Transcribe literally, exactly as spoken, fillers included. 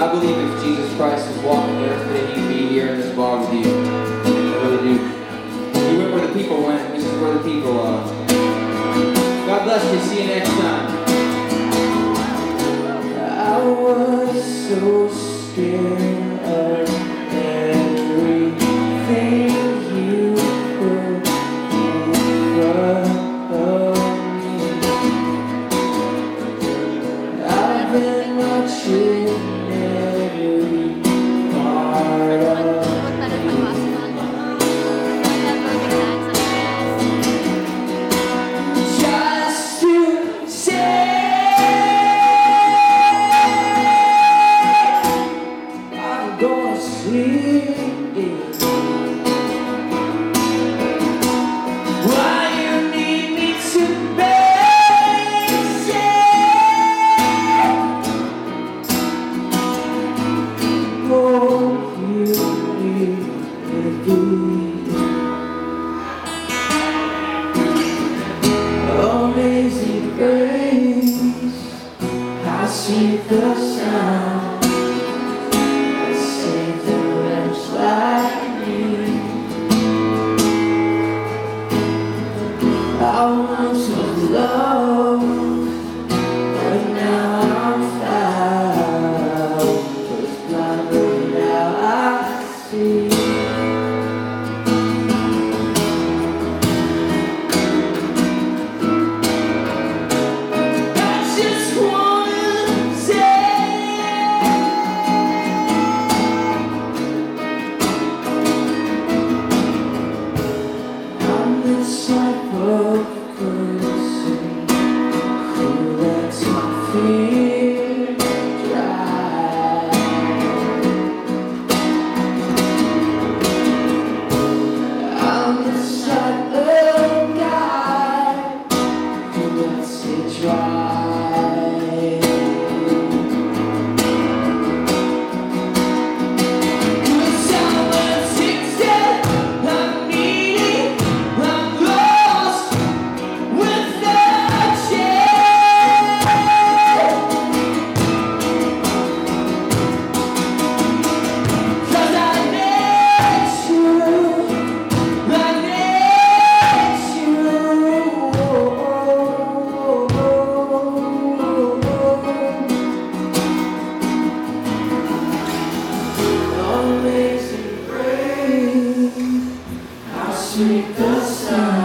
I believe if Jesus Christ was walking the earth today, he'd be here in this bar with you. I really do. He went where the people went. This is where the people are. God bless you. See you next time. I was so scared of everything you put in front of me. I've been watching every part of me. Just to say I'm gonna sleep. Why you need me to base it? Oh, you need me. Amazing grace, how sweet the sound that saved a wretch like me. I once was loved, but now I'm found. Was blind, but now I see. I just wanna say I'm the type of person who lets my fear dry. I'm the type of guy who lets it dry. When someone thinks that I'm needy, I'm lost without you. 'Cause I need you, I need you. Amazing grace, how sweet the sound